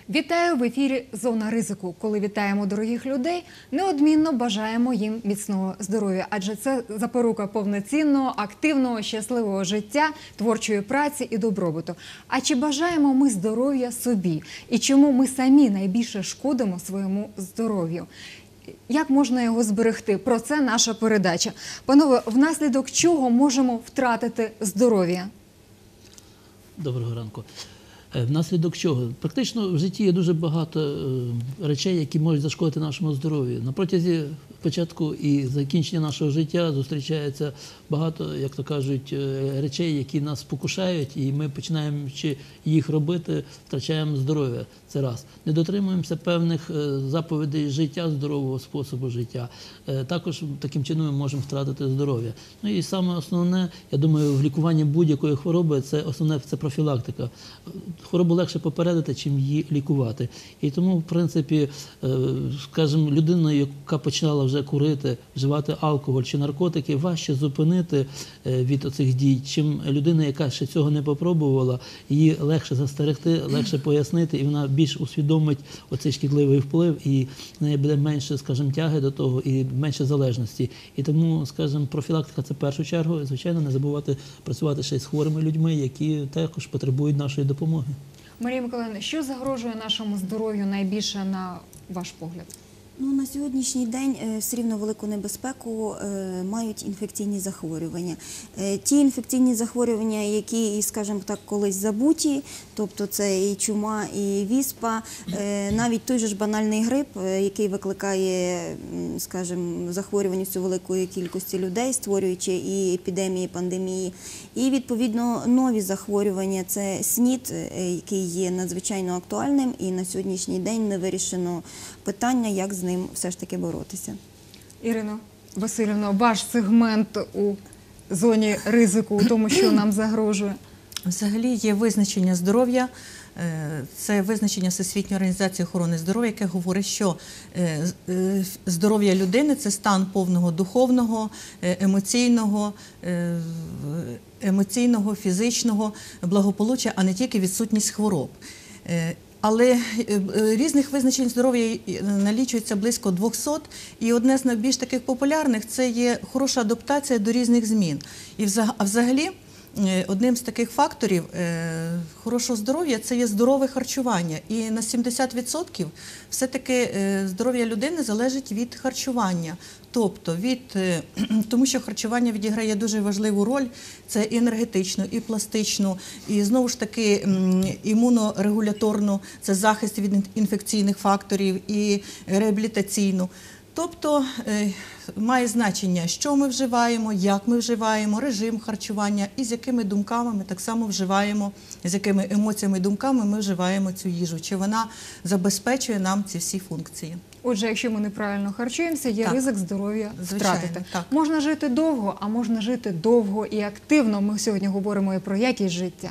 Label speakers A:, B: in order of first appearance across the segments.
A: Вітаю в ефірі «Зона ризику». Коли вітаємо дорогих людей, неодмінно бажаємо їм міцного здоров'я. Адже це запорука повноцінного, активного, щасливого життя, творчої праці і добробуту. А чи бажаємо ми здоров'я собі? І чому ми самі найбільше шкодимо своєму здоров'ю? Як можна його зберегти? Про це наша передача. Панове, внаслідок чого можемо втратити здоров'я?
B: Доброго ранку. Внаслідок чого? Практично в житті є дуже багато речей, які можуть зашкодити нашому здоров'ю. На протязі початку і закінчення нашого життя зустрічається багато, як то кажуть, речей, які нас спокушають, і ми, починаючи їх робити, втрачаємо здоров'я. Це раз. Не дотримуємося певних заповідей життя, здорового способу життя. Також таким чином ми можемо втратити здоров'я. Ну і саме основне, я думаю, в лікуванні будь-якої хвороби, це основне – це профілактика. Хворобу легше попередити, чим її лікувати. І тому, в принципі, скажімо, людина, яка починала вже курити, вживати алкоголь чи наркотики, важче зупинити від оцих дій, чим людина, яка ще цього не попробувала, її легше застерегти, легше пояснити, і вона більш усвідомить оцей шкідливий вплив, і в неї буде менше, скажімо, тяги до того і менше залежності. І тому, скажімо, профілактика – це в першу чергу, звичайно, не забувати працювати ще й з хворими людьми, які також потребують нашої допомоги.
A: Марія Миколаївна, що загрожує нашому здоров'ю найбільше, на ваш погляд?
C: Ну, на сьогоднішній день все рівно велику небезпеку мають інфекційні захворювання. Ті інфекційні захворювання, які, скажімо так, колись забуті, тобто це і чума, і віспа, навіть той же ж банальний грип, який викликає, скажімо, захворюваність у великої кількості людей, створюючи і епідемії, і пандемії. І, відповідно, нові захворювання – це СНІД, який є надзвичайно актуальним, і на сьогоднішній день не вирішено питання, як з ним все ж таки боротися.
A: Ірино Василівно, ваш сегмент у зоні ризику, у тому, що нам загрожує?
D: Взагалі є визначення здоров'я, це визначення Всесвітньої організації охорони здоров'я, яке говорить, що здоров'я людини – це стан повного духовного, емоційного, фізичного благополуччя, а не тільки відсутність хвороб. Але різних визначень здоров'я налічується близько 200, і одне з найбільш таких популярних – це є хороша адаптація до різних змін. А взагалі, одним з таких факторів хорошого здоров'я – це є здорове харчування. І на 70% все-таки здоров'я людини залежить від харчування. Тобто, тому що харчування відіграє дуже важливу роль, це і енергетичну, і пластичну, і знову ж таки імунорегуляторну, це захист від інфекційних факторів, і реабілітаційну. Тобто має значення, що ми вживаємо, як ми вживаємо, режим харчування і з якими думками ми так само вживаємо, з якими емоціями і думками ми вживаємо цю їжу, чи вона забезпечує нам ці всі функції.
A: Отже, якщо ми неправильно харчуємося, є ризик здоров'я втратити.
D: Так.
A: Можна жити довго, а можна жити довго і активно. Ми сьогодні говоримо і про якість життя.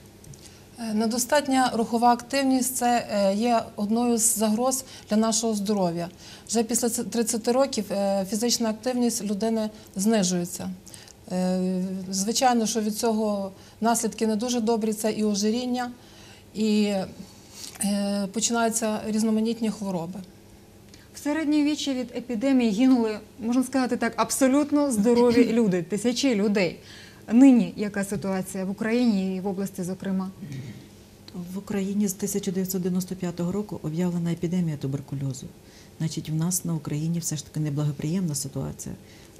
E: Недостатня рухова активність – це є одною з загроз для нашого здоров'я. Вже після 30 років фізична активність людини знижується. Звичайно, що від цього наслідки не дуже добрі – це і ожиріння, і починаються різноманітні хвороби.
A: В середньовіччі від епідемії гинули, можна сказати так, абсолютно здорові люди, тисячі людей. Нині яка ситуація в Україні і в області, зокрема?
F: В Україні з 1995 року об'явлена епідемія туберкульозу. Значить, в нас на Україні все ж таки неблагоприємна ситуація.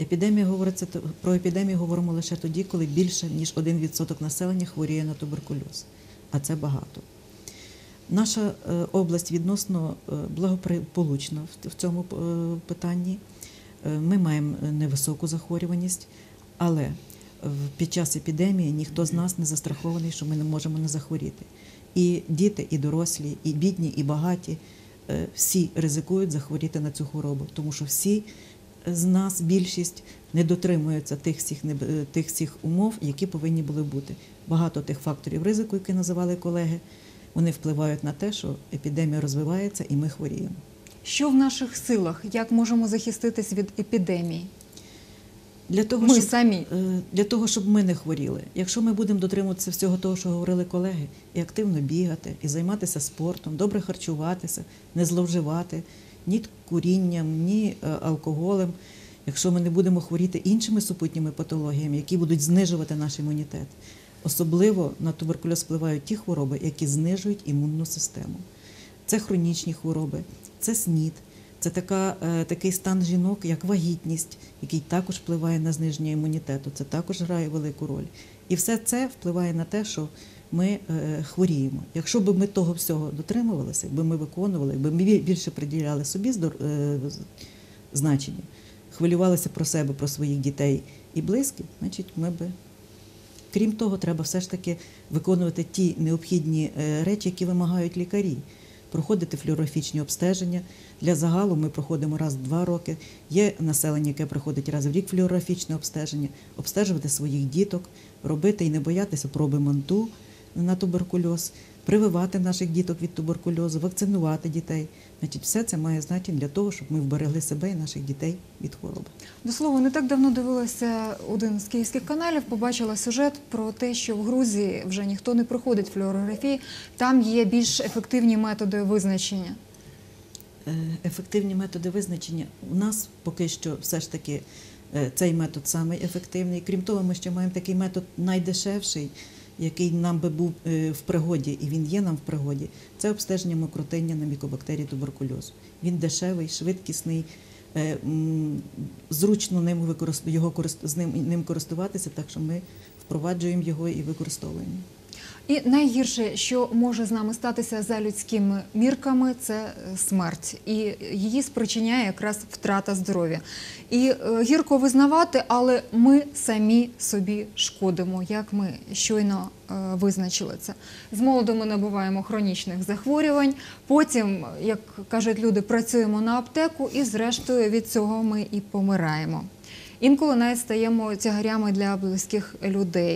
F: Про епідемію говоримо лише тоді, коли більше, ніж 1% населення хворіє на туберкульоз. А це багато. Наша область відносно благополучна в цьому питанні. Ми маємо невисоку захворюваність, але під час епідемії ніхто з нас не застрахований, що ми не можемо не захворіти. І діти, і дорослі, і бідні, і багаті – всі ризикують захворіти на цю хворобу, тому що всі з нас, більшість, не дотримуються тих всіх умов, які повинні були бути. Багато тих факторів ризику, які називали колеги, вони впливають на те, що епідемія розвивається і ми хворіємо.
A: Що в наших силах? Як можемо захиститись від епідемії?
F: Для того, щоб ми не хворіли. Якщо ми будемо дотримуватися всього того, що говорили колеги, і активно бігати, і займатися спортом, добре харчуватися, не зловживати ні курінням, ні алкоголем, якщо ми не будемо хворіти іншими супутніми патологіями, які будуть знижувати наш імунітет. Особливо на туберкульоз впливають ті хвороби, які знижують імунну систему. Це хронічні хвороби, це СНІД, це такий стан жінок, як вагітність, який також впливає на зниження імунітету, це також грає велику роль. І все це впливає на те, що ми хворіємо. Якщо б ми того всього дотримувалися, якби ми виконували, якби ми більше приділяли собі значення, хвилювалися про себе, про своїх дітей і близьких, значить ми би... Крім того, треба все ж таки виконувати ті необхідні речі, які вимагають лікарі. Проходити флюорографічні обстеження. Для загалу ми проходимо раз в 2 роки. Є населення, яке проходить раз в рік флюорографічне обстеження. Обстежувати своїх діток, робити і не боятися проби МАНТУ на туберкульоз, прививати наших діток від туберкульозу, вакцинувати дітей. Значить, все це має значення для того, щоб ми вберегли себе і наших дітей від хвороби.
A: До слова, не так давно дивилася один з київських каналів, побачила сюжет про те, що в Грузії вже ніхто не проходить флюорографії, там є більш ефективні методи визначення.
F: Ефективні методи визначення. У нас поки що все ж таки цей метод самий ефективний. Крім того, ми ще маємо такий метод найдешевший, який нам би був в пригоді, і він є нам в пригоді, це обстеження мокротиння на мікобактерії туберкульозу. Він дешевий, швидкісний, зручно ним користуватися, так що ми впроваджуємо його і використовуємо.
A: І найгірше, що може з нами статися за людськими мірками, це смерть. І її спричиняє якраз втрата здоров'я. І гірко визнавати, але ми самі собі шкодимо, як ми щойно визначили це. З молоду ми набуваємо хронічних захворювань, потім, як кажуть люди, працюємо на аптеку і зрештою від цього ми і помираємо. Інколи навіть стаємо тягарями для близьких людей.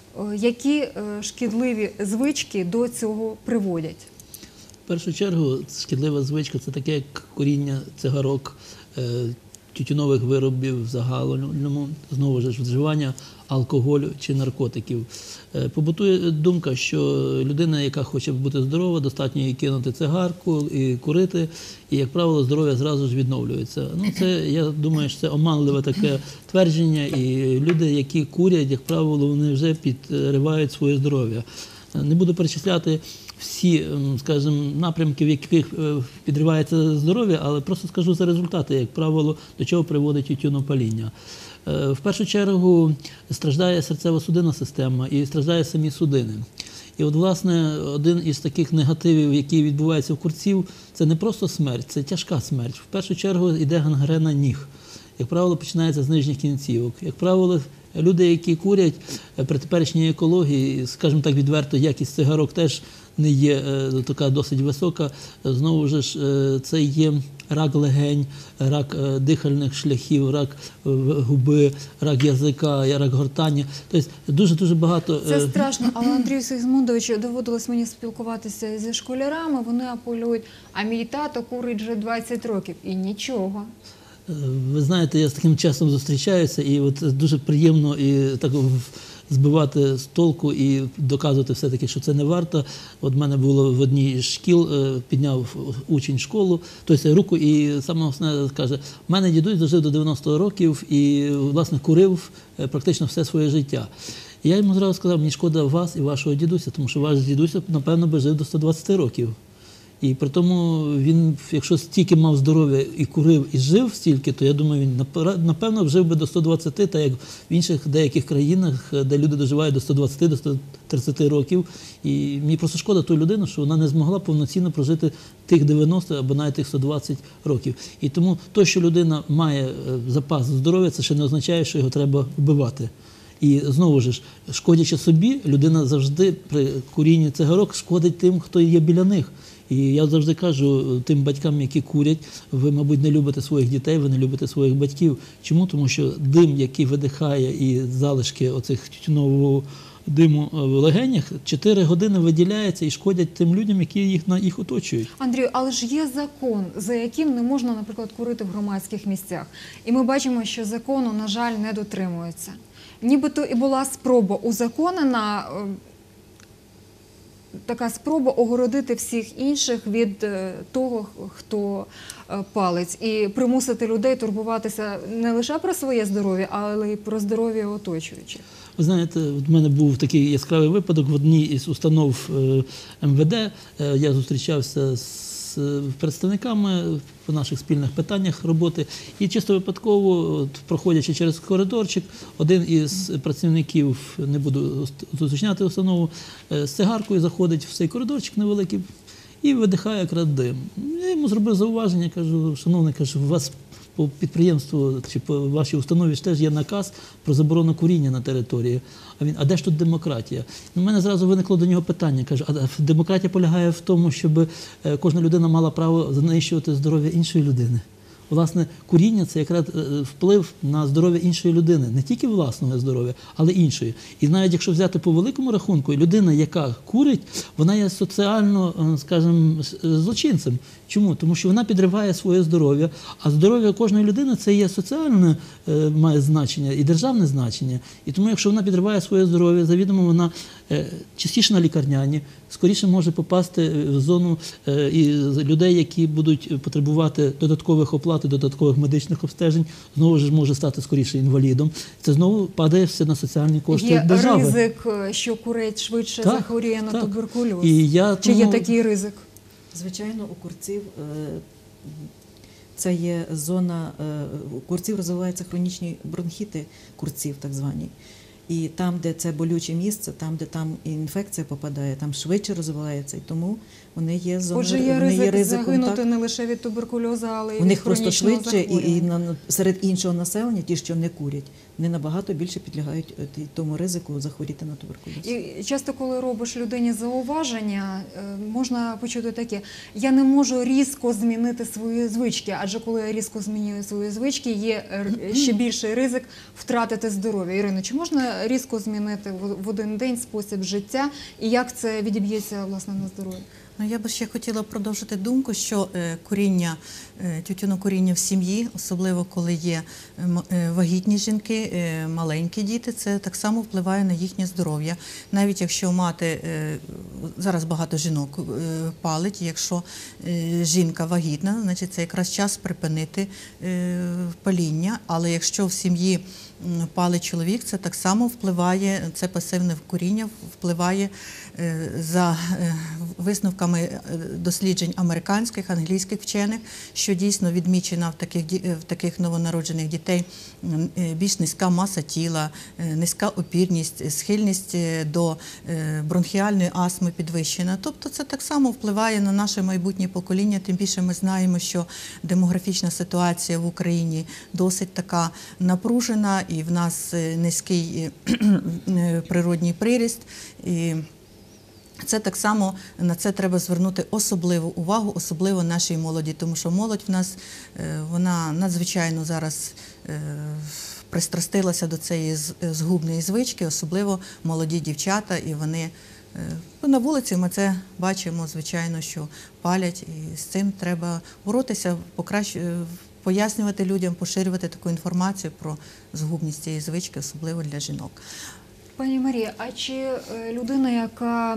A: Які шкідливі звички до цього приводять?
B: В першу чергу, шкідлива звичка – це таке, як куріння цигарок, тютюнових виробів в загальному, знову ж вживання алкоголю чи наркотиків. Побутує думка, що людина, яка хоче бути здорова, достатньо їй кинути цигарку і курити, і, як правило, здоров'я зразу ж відновлюється. Це, я думаю, що це оманливе таке твердження, і люди, які курять, як правило, вони вже підривають своє здоров'я. Не буду перечисляти всі, скажімо, напрямки, в яких підривається здоров'я, але просто скажу за результати, як правило, до чого приводить тютюнопаління. В першу чергу страждає серцево-судинна система і страждає самі судини. І от, власне, один із таких негативів, який відбувається в курців, це не просто смерть, це тяжка смерть. В першу чергу йде гангрена ніг. Як правило, починається з нижніх кінцівок. Як правило, люди, які курять при теперішній екології, скажімо так відверто, якість цигарок теж не є така досить висока. Знову ж, це є рак легень, рак дихальних шляхів, рак губи, рак язика, рак гортані. Тобто дуже-дуже багато...
A: Це страшно, але, Андрію Сигізмундовичу, доводилось мені спілкуватися зі школярами, вони апелюють, а мій тато курить вже 20 років і нічого.
B: Ви знаєте, я з таким часом зустрічаюся, і от дуже приємно і так збивати з толку і доказувати все-таки, що це не варто. От в мене було в одній з шкіл, підняв учень школу, тобто руку, і саме основне каже, в мене дідусь дожив до 90 років і, власне, курив практично все своє життя. І я йому зразу сказав, мені шкода вас і вашого дідуся, тому що ваш дідусь, напевно, би жив до 120 років. І при тому він, якщо стільки мав здоров'я і курив, і жив стільки, то я думаю, він напевно жив би до 120, так як в інших деяких країнах, де люди доживають до 120, до 130 років. І мені просто шкода ту людину, що вона не змогла повноцінно прожити тих 90 або навіть тих 120 років. І тому те, що людина має запас здоров'я, це ще не означає, що його треба вбивати. І знову ж, шкодячи собі, людина завжди при курінні цигарок шкодить тим, хто є біля них. І я завжди кажу тим батькам, які курять, ви, мабуть, не любите своїх дітей, ви не любите своїх батьків. Чому? Тому що дим, який видихає, і залишки оцих тютюнового диму в легенях 4 години виділяється і шкодять тим людям, які їх оточують.
A: Андрію, але ж є закон, за яким не можна, наприклад, курити в громадських місцях. І ми бачимо, що закону, на жаль, не дотримуються. Нібито і була спроба узаконена, така спроба огородити всіх інших від того, хто палить, і примусити людей турбуватися не лише про своє здоров'я, але й про здоров'я оточуючих.
B: Ви знаєте, в мене був такий яскравий випадок в одній із установ МВД. Я зустрічався з представниками по наших спільних питаннях роботи. І чисто випадково, проходячи через коридорчик, один із працівників, не буду уточняти установу, з цигаркою заходить в цей коридорчик невеликий і видихає якраз дим. Я йому зробив зауваження, кажу, шановний, кажу, у вас по підприємству чи по вашій установі ж теж є наказ про заборону куріння на території. А він, а де ж тут демократія? У мене зразу виникло до нього питання. Кажу, а демократія полягає в тому, щоб кожна людина мала право знищувати здоров'я іншої людини. Власне, куріння – це якраз вплив на здоров'я іншої людини. Не тільки власного здоров'я, але іншої. І навіть якщо взяти по великому рахунку, людина, яка курить, вона є соціально, скажімо, злочинцем. Чому? Тому що вона підриває своє здоров'я, а здоров'я кожної людини – це є соціальне, має значення і державне значення. І тому, якщо вона підриває своє здоров'я, завідомо вона частіше на лікарняні, скоріше може попасти в зону людей, які будуть потребувати додаткових оплат, додаткових медичних обстежень, знову ж може стати скоріше інвалідом. Це знову падає все на соціальні кошти держави.
A: Є ризик, що курець швидше захворіє на туберкульоз? Чи є такий ризик?
F: Звичайно, у курців це є зона, у курців розвиваються хронічні бронхіти, курців так звані. І там, де це болюче місце, там, де там інфекція попадає, там швидше розвивається. І тому вони є зоною.
A: Отже, є ризик загинути не лише від туберкульозу, але й від хронічного захворювання. У них просто
F: швидше, і серед іншого населення, ті, що не курять, вони набагато більше підлягають тому ризику захворіти на туберкульоз.
A: І часто, коли робиш людині зауваження, можна почути таке: я не можу різко змінити свої звички, адже коли я різко змінюю свої звички, є ще більший ризик втратити здоров'я. Ірино, чи можна різко змінити в один день спосіб життя, і як це відіб'ється, власне, на здоров'ї?
D: Ну, я би ще хотіла продовжити думку, що тютюнокуріння в сім'ї, особливо коли є вагітні жінки, маленькі діти, це так само впливає на їхнє здоров'я. Навіть якщо мати, зараз багато жінок палить, якщо жінка вагітна, значить це якраз час припинити паління, але якщо в сім'ї палить чоловік, це так само впливає, це пасивне куріння впливає за висновками досліджень американських, англійських вчених, що дійсно відмічена в таких новонароджених дітей більш низька маса тіла, низька опірність, схильність до бронхіальної астми підвищена. Тобто це так само впливає на наше майбутнє покоління, тим більше ми знаємо, що демографічна ситуація в Україні досить така напружена, і в нас низький природній приріст. І це так само, на це треба звернути особливу увагу, особливо нашій молоді, тому що молодь в нас, вона надзвичайно зараз пристрастилася до цієї згубної звички, особливо молоді дівчата, і вони на вулиці ми це бачимо, звичайно, що палять, і з цим треба боротися, пояснювати людям, поширювати таку інформацію про згубність цієї звички, особливо для жінок.
A: Пані Марія, а чи людина, яка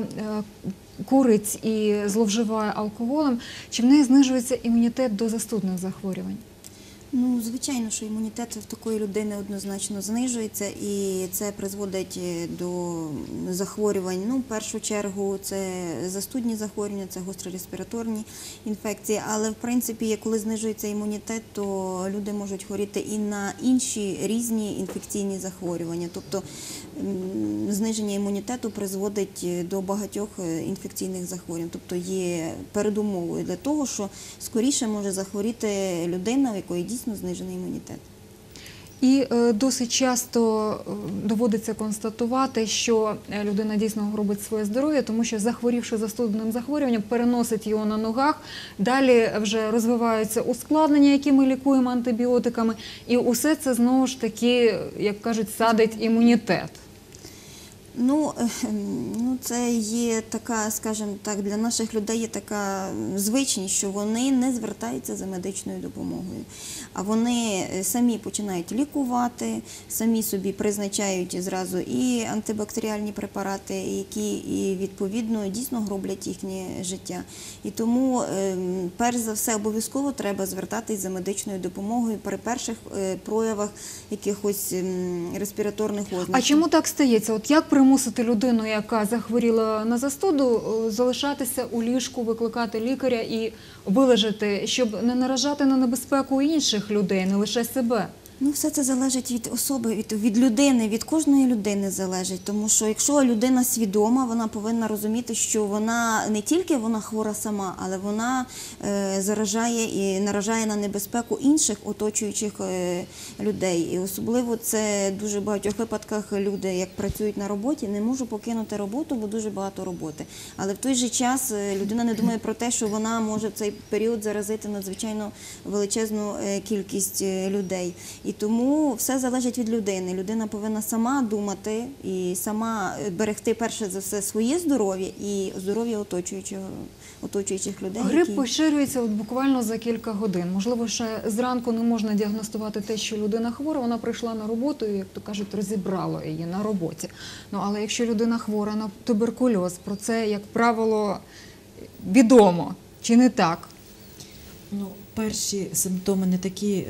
A: курить і зловживає алкоголем, чи в неї знижується імунітет до застудних захворювань?
C: Ну, звичайно, що імунітет в такої людини однозначно знижується, і це призводить до захворювань. Ну, в першу чергу, це застудні захворювання, це гострореспіраторні інфекції, але, в принципі, коли знижується імунітет, то люди можуть хворіти і на інші різні інфекційні захворювання. Тобто, зниження імунітету призводить до багатьох інфекційних захворювань. Тобто, є передумовою для того, що скоріше може захворіти людина, в якої дійсно знижений імунітет.
A: І досить часто доводиться констатувати, що людина дійсно робить своє здоров'я, тому що, захворівши застудним захворюванням, переносить його на ногах, далі вже розвиваються ускладнення, які ми лікуємо антибіотиками, і усе це, знову ж таки, як кажуть, садить імунітет.
C: Це є така, скажімо так, для наших людей є така звичність, що вони не звертаються за медичною допомогою. А вони самі починають лікувати, самі собі призначають зразу і антибактеріальні препарати, які і відповідно дійсно гроблять їхнє життя. І тому, перш за все, обов'язково треба звертатись за медичною допомогою при перших проявах якихось респіраторних ознак.
A: А чому так стається? От як примусити людину, яка захворіла на застуду, залишатися у ліжку, викликати лікаря і вилежати, щоб не наражати на небезпеку інших людей, не лише себе?
C: Все це залежить від особи, від людини, від кожної людини залежить. Тому що якщо людина свідома, вона повинна розуміти, що вона не тільки вона хвора сама, але вона заражає і наражає на небезпеку інших оточуючих людей. І особливо це в дуже багатьох випадках люди, як працюють на роботі, не можуть покинути роботу, бо дуже багато роботи. Але в той же час людина не думає про те, що вона може в цей період заразити надзвичайно величезну кількість людей. І тому все залежить від людини. Людина повинна сама думати і сама берегти перше за все своє здоров'я і здоров'я оточуючих людей.
A: Грип поширюється буквально за кілька годин. Можливо, ще зранку не можна діагностувати те, що людина хвора, вона прийшла на роботу і, як то кажуть, розібрало її на роботі. Але якщо людина хвора на туберкульоз, про це, як правило, відомо. Чи не так?
F: Перші симптоми не такі,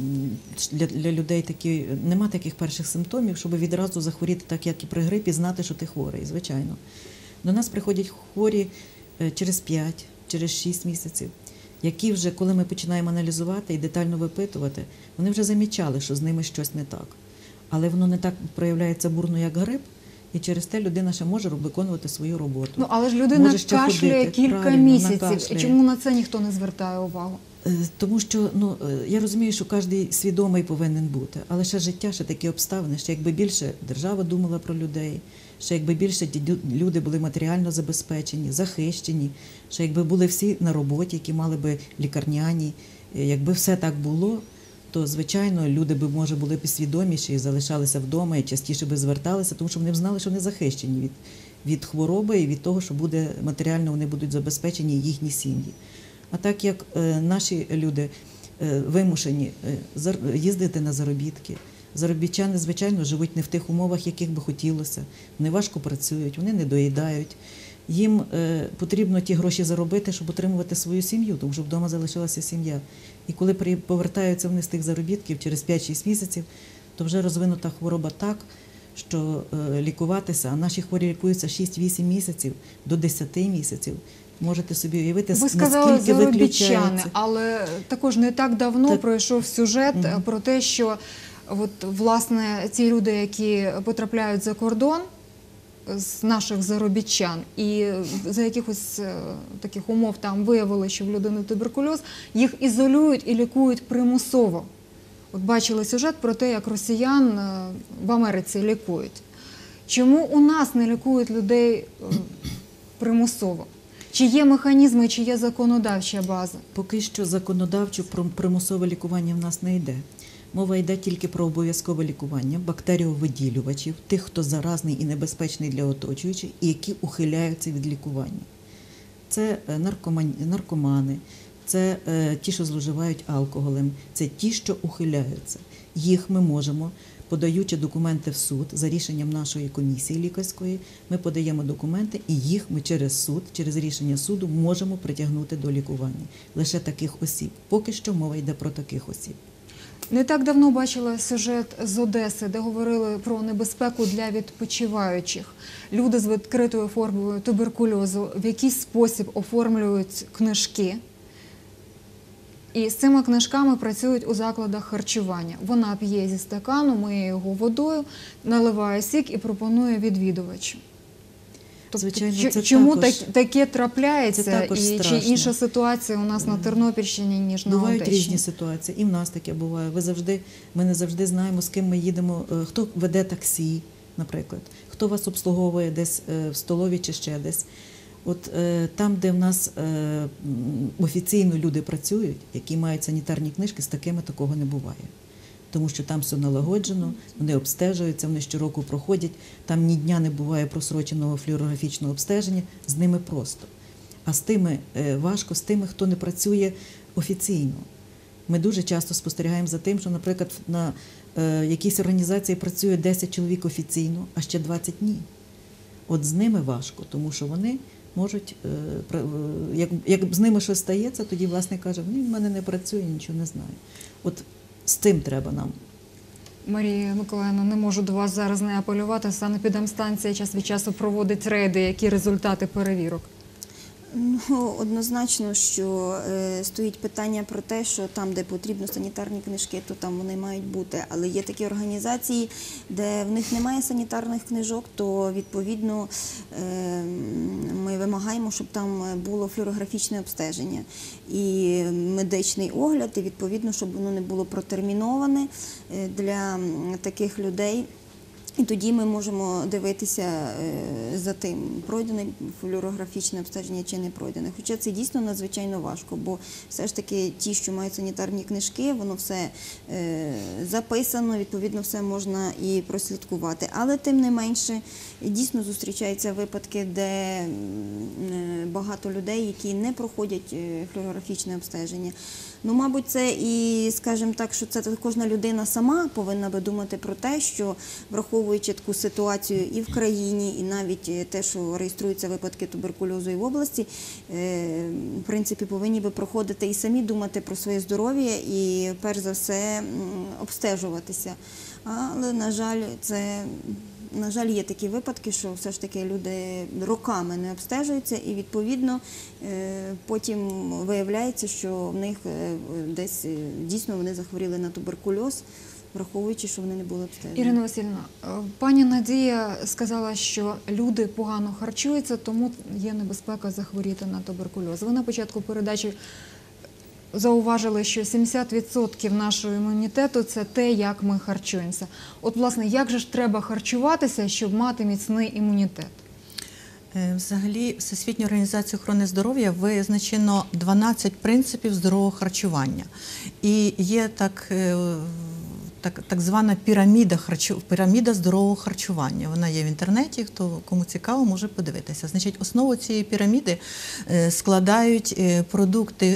F: для людей такі, нема таких перших симптомів, щоб відразу захворіти так, як і при грипі, знати, що ти хворий, звичайно. До нас приходять хворі через 5, через 6 місяців, які вже, коли ми починаємо аналізувати і детально випитувати, вони вже замічали, що з ними щось не так. Але воно не так проявляється бурно, як грип, і через те людина ще може виконувати свою роботу.
A: Але ж людина кашляє кілька місяців.
F: Кашляє.
A: Чому на це ніхто не звертає увагу?
F: Тому що, я розумію, що кожен свідомий повинен бути, але ще життя, ще такі обставини, ще якби більше держава думала про людей, ще якби більше люди були матеріально забезпечені, захищені, ще якби були всі на роботі, які мали би лікарняні, якби все так було, то, звичайно, люди б, може, були б свідоміші і залишалися вдома, і частіше б зверталися, тому що вони б знали, що вони захищені від хвороби і від того, що буде матеріально вони будуть забезпечені їхні сім'ї. А так як наші люди вимушені їздити на заробітки, заробітчани, звичайно, живуть не в тих умовах, яких би хотілося, вони важко працюють, вони не доїдають. Їм потрібно ті гроші заробити, щоб утримувати свою сім'ю, тому що вдома залишилася сім'я. І коли повертаються вони з тих заробітків через 5-6 місяців, то вже розвинута хвороба так, що лікуватися, а наші хворі лікуються 6-8 місяців до 10 місяців. Можете собі уявити,
A: ви сказали
F: наскільки
A: заробітчани,
F: виключається.
A: Але також не так давно пройшов сюжет про те, що власне ці люди, які потрапляють за кордон з наших заробітчан і за якихось таких умов там виявили, що в людини туберкульоз, їх ізолюють і лікують примусово. Бачили сюжет про те, як росіян в Америці лікують. Чому у нас не лікують людей примусово? Чи є механізми, чи є законодавча база?
F: Поки що законодавчо про примусове лікування в нас не йде. Мова йде тільки про обов'язкове лікування бактеріовиділювачів, тих, хто заразний і небезпечний для оточуючих, і які ухиляються від лікування. Це наркомани, це ті, що зловживають алкоголем, це ті, що ухиляються. Їх ми можемо, подаючи документи в суд, за рішенням нашої комісії лікарської, ми подаємо документи і їх ми через суд, через рішення суду можемо притягнути до лікування. Лише таких осіб. Поки що мова йде про таких осіб.
A: Не так давно бачила сюжет з Одеси, де говорили про небезпеку для відпочиваючих. Люди з відкритою формою туберкульозу в якийсь спосіб оформлюють книжки. І з цими книжками працюють у закладах харчування. Вона п'є зі стакану, миє його водою, наливає сік і пропонує відвідувачу.
F: Звичайно, це
A: чому
F: також,
A: таке трапляється?
F: це також
A: і
F: страшно.
A: чи інша ситуація у нас на Тернопільщині, ніж на
F: Бувають
A: Одещині?
F: різні ситуації, і в нас таке буває. Ми не завжди знаємо, з ким ми їдемо, хто веде таксі, наприклад, хто вас обслуговує десь в столові чи ще десь. Там, де в нас офіційно люди працюють, які мають санітарні книжки, з такими такого не буває. тому що там все налагоджено, вони обстежуються, вони щороку проходять, там ні дня не буває просроченого флюорографічного обстеження, з ними просто. А з тими важко, з тими, хто не працює офіційно. Ми дуже часто спостерігаємо за тим, що, наприклад, на якійсь організації працює 10 чоловік офіційно, а ще 20 ні. От з ними важко, тому що вони можуть, як з ними щось стається, тоді власник каже, в мене не працює, нічого не знаю. От з тим треба нам.
A: Марія Миколаївна, не можу до вас зараз не апелювати. Санепідемстанція час від часу проводить рейди. Які результати перевірок?
C: Ну, однозначно, що стоїть питання про те, що там, де потрібно санітарні книжки, то там вони мають бути. Але є такі організації, де в них немає санітарних книжок, то відповідно ми вимагаємо, щоб там було флюорографічне обстеження і медичний огляд, і відповідно, щоб воно не було протерміноване для таких людей. І тоді ми можемо дивитися за тим, пройдене флюорографічне обстеження чи не пройдене. Хоча це дійсно надзвичайно важко, бо все ж таки ті, що мають санітарні книжки, воно все записано, відповідно все можна і прослідкувати. Але тим не менше, дійсно зустрічаються випадки, де багато людей, які не проходять флюорографічне обстеження. Ну, мабуть, це і, скажімо так, що це кожна людина сама повинна би думати про те, що враховуючи таку ситуацію і в країні, і навіть те, що реєструються випадки туберкульозу і в області, в принципі, повинні би проходити і самі думати про своє здоров'я і, перш за все, обстежуватися. Але, на жаль, є такі випадки, що все ж таки люди роками не обстежуються і, відповідно, потім виявляється, що в них десь дійсно вони захворіли на туберкульоз, враховуючи, що вони не були обстежені.
A: Ірина Васильівна, пані Надія сказала, що люди погано харчуються, тому є небезпека захворіти на туберкульоз. Ви на початку передачі зауважили, що 70% нашого імунітету – це те, як ми харчуємося. От, власне, як же ж треба харчуватися, щоб мати міцний імунітет?
D: Взагалі, Всесвітньою організацією охорони здоров'я визначено 12 принципів здорового харчування. І є так звана піраміда здорового харчування. Вона є в інтернеті, кому цікаво, може подивитися. Значить, основу цієї піраміди складають продукти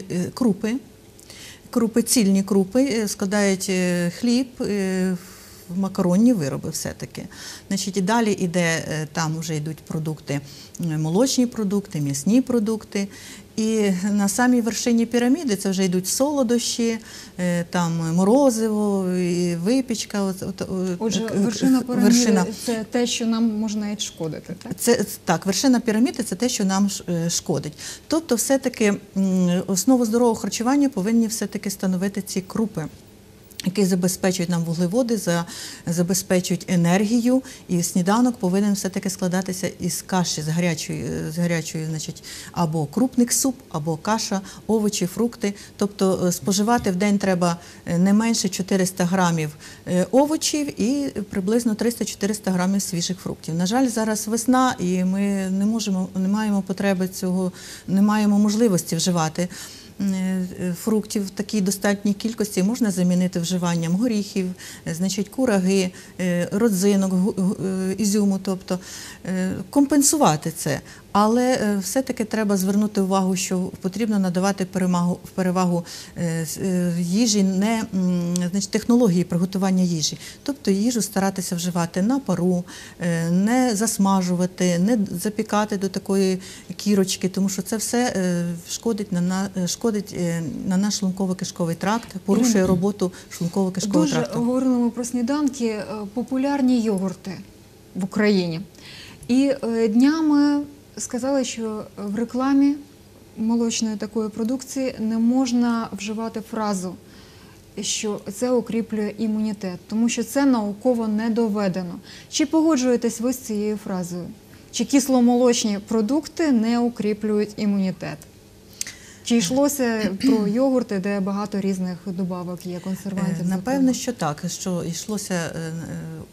D: крупи, цільні крупи, складають хліб, макаронні вироби все-таки. Значить, і далі там вже йдуть продукти, молочні продукти, м'ясні продукти. І на самій вершині піраміди це вже йдуть солодощі, там морозиво, і випічка.
A: Отже, вершина піраміди – це те, що нам може навіть шкодити, так?
D: Так, вершина піраміди – це те, що нам шкодить. Тобто, все-таки основу здорового харчування повинні все-таки становити ці крупи, які забезпечують нам вуглеводи, забезпечують енергію, і сніданок повинен все-таки складатися із каші, з гарячою, значить, або крупник суп, або каша, овочі, фрукти. Тобто споживати в день треба не менше 400 грамів овочів і приблизно 300-400 грамів свіжих фруктів. На жаль, зараз весна, і ми не маємо потреби цього, не маємо можливості вживати фруктів в такій достатній кількості. Можна замінити вживанням горіхів, значить, кураги, родзинок, ізюму, тобто компенсувати це. Але все-таки треба звернути увагу, що потрібно надавати перевагу їжі, значить, технології приготування їжі. Тобто їжу старатися вживати на пару, не засмажувати, не запікати до такої кірочки, тому що це все шкодить на наш шлунково-кишковий тракт, порушує роботу шлунково-кишкового тракту.
A: Дуже говорили ми про сніданки, популярні йогурти в Україні. І днями сказали, що в рекламі молочної такої продукції не можна вживати фразу, що це укріплює імунітет, тому що це науково не доведено. Чи погоджуєтесь ви з цією фразою? Чи кисломолочні продукти не укріплюють імунітет? Чи йшлося про йогурти, де багато різних добавок є, консервантів?
D: Напевно, що так, що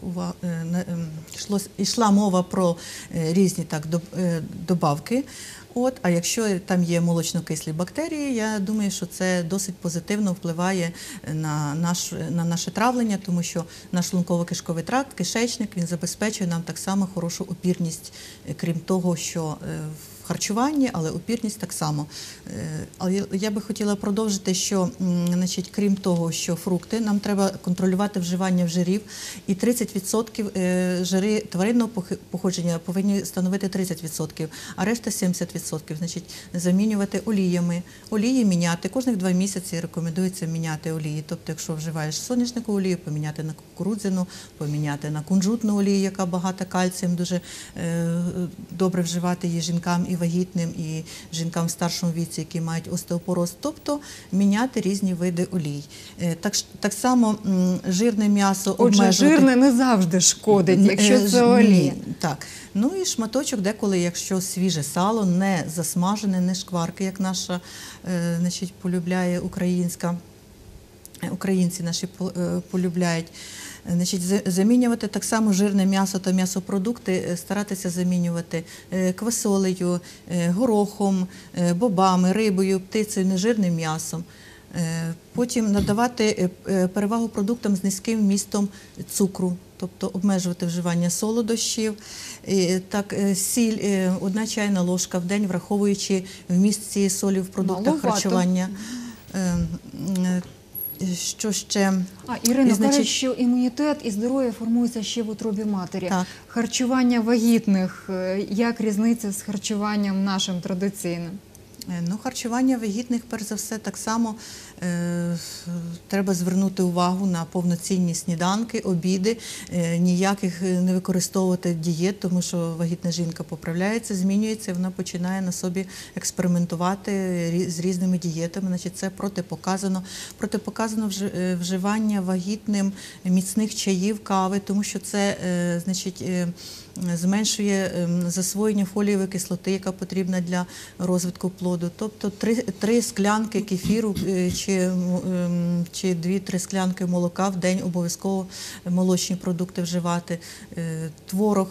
D: йшла мова про різні добавки. А якщо там є молочнокислі бактерії, я думаю, що це досить позитивно впливає на наше травлення, тому що наш шлунково-кишковий тракт, кишечник, він забезпечує нам так само хорошу опірність, крім того, що в харчуванні, але опірність так само. Але я би хотіла продовжити, що, значить, крім того, що фрукти, нам треба контролювати вживання жирів, і 30% жири тваринного походження повинні становити 30%, а решта 70%. Значить, замінювати оліями. Олії міняти. Кожних 2 місяці рекомендується міняти олії. Тобто, якщо вживаєш соняшникову олію, поміняти на кукурудзяну, поміняти на кунжутну олію, яка багата кальцієм, дуже добре вживати її жінкам і вагітним, і жінкам в старшому віці, які мають остеопороз. Тобто міняти різні види олій. Так само жирне м'ясо обмежувати.
A: Отже, жирне не завжди шкодить, якщо це олія.
D: Так. Ну і шматочок деколи, якщо свіже сало, не засмажене, не шкварки, як наша, значить, полюбляє українці наші полюбляють. Значить, замінювати так само жирне м'ясо та м'ясопродукти, старатися замінювати квасолею, горохом, бобами, рибою, птицею, нежирним м'ясом. Потім надавати перевагу продуктам з низьким вмістом цукру, тобто обмежувати вживання солодощів. Так, сіль, 1 чайна ложка в день, враховуючи вміст цієї солі в продуктах харчування. Що ще?
A: Ірина, кажуть, що імунітет і здоров'я формуються ще в утробі матері.
D: Так.
A: Харчування вагітних, як різниця з харчуванням нашим традиційним?
D: Ну, харчування вагітних, перш за все, так само треба звернути увагу на повноцінні сніданки, обіди, ніяких не використовувати дієт, тому що вагітна жінка поправляється, змінюється, вона починає на собі експериментувати з різними дієтами. Значить, це протипоказано. Протипоказано вживання вагітним міцних чаїв, кави, тому що це, значить, зменшує засвоєння фолієвої кислоти, яка потрібна для розвитку плоду. Тобто 3 склянки кефіру чи 2-3 склянки молока в день, обов'язково молочні продукти вживати, творог,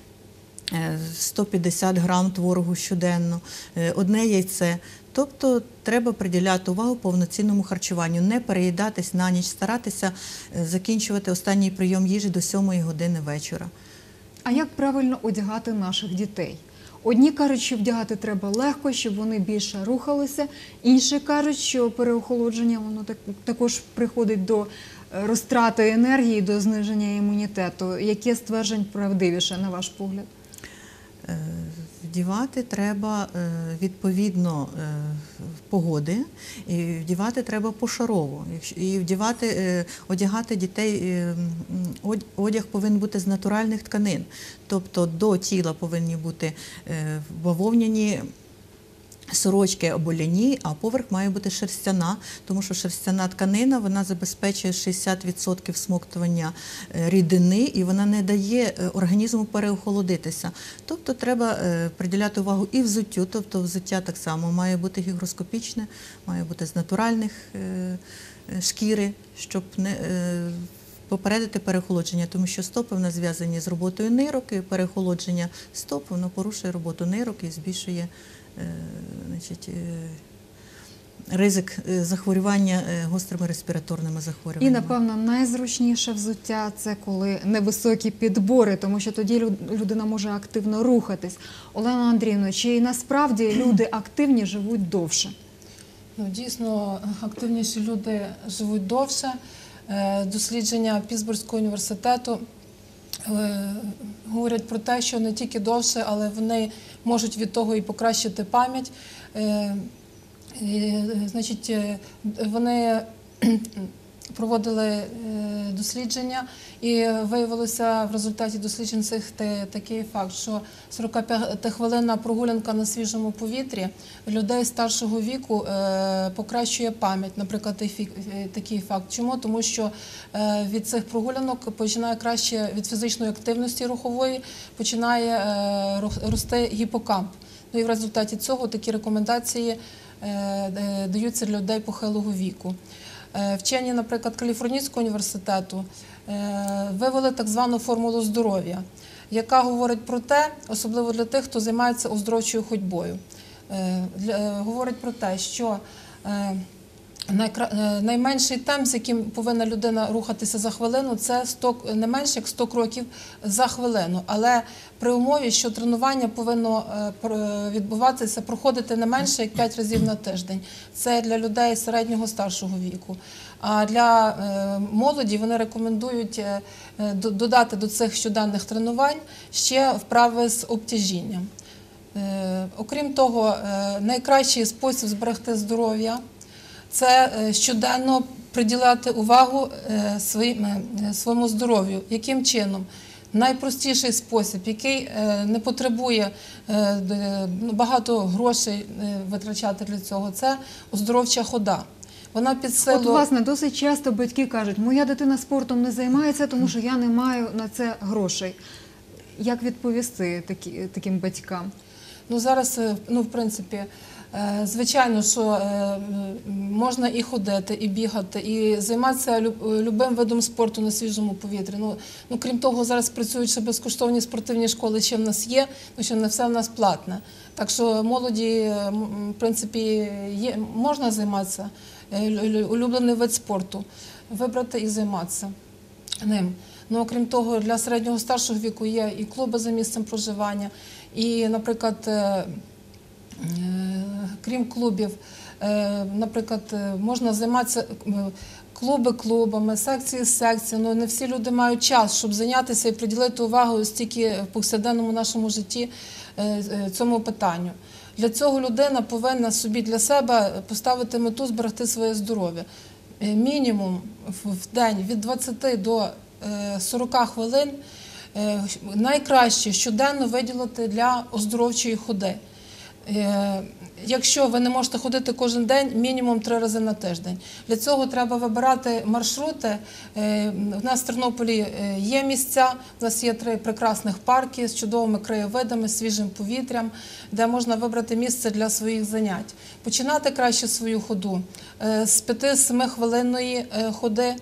D: 150 грам творогу щоденно, 1 яйце. Тобто треба приділяти увагу повноцінному харчуванню, не переїдатись на ніч, старатися закінчувати останній прийом їжі до 7 години вечора.
A: А як правильно одягати наших дітей? Одні кажуть, що вдягати треба легко, щоб вони більше рухалися. Інші кажуть, що переохолодження воно також приходить до розтрати енергії, до зниження імунітету. Яке стверджень правдивіше, на ваш погляд?
D: Вдівати треба відповідно погоди, і вдівати треба пошарово. І одягати дітей, одяг повинен бути з натуральних тканин. Тобто до тіла повинні бути бавовняні сорочки або ляні, а поверх має бути шерстяна, тому що шерстяна тканина, вона забезпечує 60% всмоктування рідини і вона не дає організму переохолодитися. Тобто треба приділяти увагу і взуттю, тобто взуття так само має бути гігроскопічне, має бути з натуральних шкіри, щоб не попередити переохолодження, тому що стопи в нас зв'язані з роботою нирок, і переохолодження стоп, воно порушує роботу нирок і збільшує, значить, ризик захворювання гострими респіраторними захворюваннями.
A: І, напевно, найзручніше взуття – це коли невисокі підбори, тому що тоді людина може активно рухатись. Олена Андріївна, чи насправді люди активні живуть довше?
E: Ну, дійсно, активніші люди живуть довше. Дослідження Пітсбурзького університету говорять про те, що не тільки довше, але вони можуть від того і покращити пам'ять. Значить, вони проводили дослідження і виявилося в результаті досліджень цих такий факт, що 45-хвилинна прогулянка на свіжому повітрі людей старшого віку покращує пам'ять, наприклад, такий факт. Чому? Тому що від цих прогулянок починає краще від фізичної активності рухової, починає рости гіпокамп. Ну і в результаті цього такі рекомендації даються для людей похилого віку. Вчені, наприклад, Каліфорнійського університету вивели так звану формулу здоров'я, яка говорить про те, особливо для тих, хто займається оздоровчою ходьбою. говорить про те, що найменший темп, з яким повинна людина рухатися за хвилину, це не менше як 100 кроків за хвилину. Але при умові, що тренування повинно відбуватися, проходити не менше як 5 разів на тиждень. Це для людей середнього старшого віку. А для молоді вони рекомендують додати до цих щоденних тренувань ще вправи з обтяжінням. Окрім того, найкращий спосіб зберегти здоров'я – це щоденно приділяти увагу своєму здоров'ю. Яким чином? Найпростіший спосіб, який не потребує багато грошей витрачати для цього – це оздоровча хода. Вона під силу...
A: От, власне, досить часто батьки кажуть, моя дитина спортом не займається, тому що я не маю на це грошей. Як відповісти таким батькам?
E: Ну, зараз, в принципі, звичайно, що можна і ходити, і бігати, і займатися любим видом спорту на свіжому повітрі. Крім того, зараз працюють ще безкоштовні спортивні школи, ще в нас є, тому що не все в нас платне. Так що молоді, в принципі, можна займатися, улюблений вид спорту, вибрати і займатися ним. Окрім того, для середнього старшого віку є і клуби за місцем проживання, і, наприклад, крім клубів, наприклад, можна займатися клуби клубами, секції секціями. Не всі люди мають час, щоб зайнятися і приділити увагу стільки в повсякденному нашому житті цьому питанню. Для цього людина повинна собі для себе поставити мету зберегти своє здоров'я. Мінімум в день від 20 до 40 хвилин найкраще щоденно виділити для оздоровчої ходи. Якщо ви не можете ходити кожен день, мінімум 3 рази на тиждень. Для цього треба вибирати маршрути. У нас в Тернополі є місця, у нас є 3 прекрасних парки з чудовими краєвидами, свіжим повітрям, де можна вибрати місце для своїх занять. Починати краще свою ходу з 5-7 хвилинної ходи.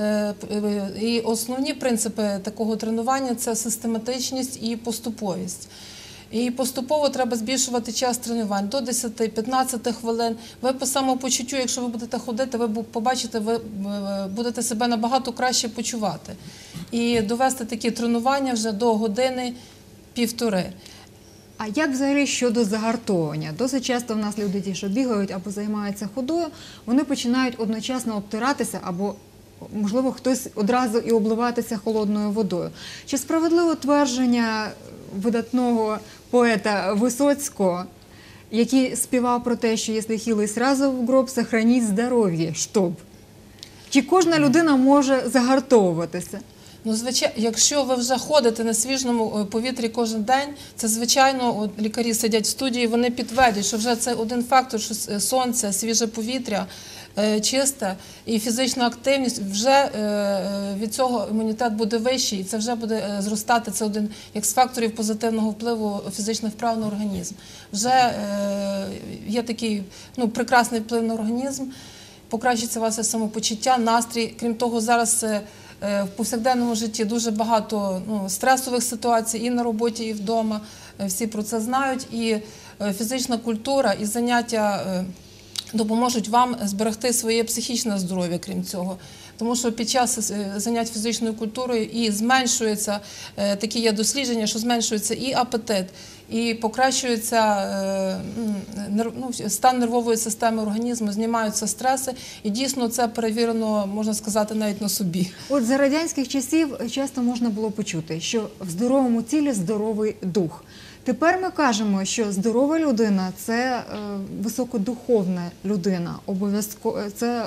E: І основні принципи такого тренування – це систематичність і поступовість. І поступово треба збільшувати час тренувань до 10-15 хвилин. Ви по самопочуттю, якщо ви будете ходити, ви побачите, ви будете себе набагато краще почувати. І довести такі тренування вже до години-півтори.
A: А як взагалі щодо загартовування? Досить часто в нас люди ті, що бігають або займаються ходою, вони починають одночасно обтиратися або, можливо, хтось одразу і обливатися холодною водою. Чи справедливо твердження видатного поета Висоцького, який співав про те, що «Якщо хилий сразу в гроб, сохраніть здоров'я, щоб». Чи кожна людина може загартовуватися?
E: Звичайно, якщо ви вже ходите на свіжому повітрі кожен день, це, звичайно, лікарі сидять в студії, вони підтвердять, що вже це один фактор, що сонце, свіже повітря, чисте і фізична активність, вже від цього імунітет буде вищий, і це вже буде зростати, це один як з факторів позитивного впливу фізичних вправ на організм. Вже є такий прекрасний вплив на організм, покращиться ваше самопочуття, настрій. Крім того, зараз в повсякденному житті дуже багато стресових ситуацій і на роботі, і вдома. Всі про це знають. І фізична культура, і заняття допоможуть вам зберегти своє психічне здоров'я, крім цього. Тому що під час занять фізичною культурою і зменшується, такі є дослідження, що зменшується і апетит, і покращується стан нервової системи організму, знімаються стреси. І дійсно це перевірено, можна сказати, навіть на собі.
A: От за радянських часів часто можна було почути, що в здоровому тілі здоровий дух. Тепер ми кажемо, що здорова людина – це високодуховна людина, це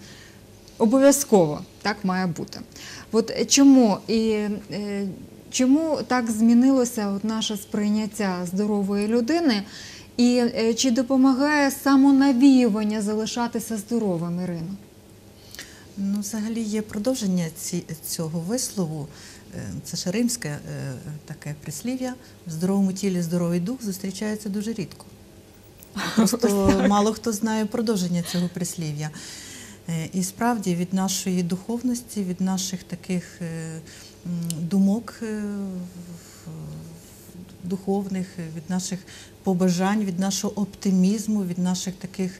A: обов'язково так має бути. От чому так змінилося наше сприйняття здорової людини і чи допомагає самонавіювання залишатися здоровим, Ірино?
D: Взагалі є продовження цього вислову. Це ж римське таке прислів'я. В здоровому тілі здоровий дух зустрічається дуже рідко. Просто мало хто знає продовження цього прислів'я. І справді від нашої духовності, від наших таких думок духовних, від наших побажань, від нашого оптимізму, від наших таких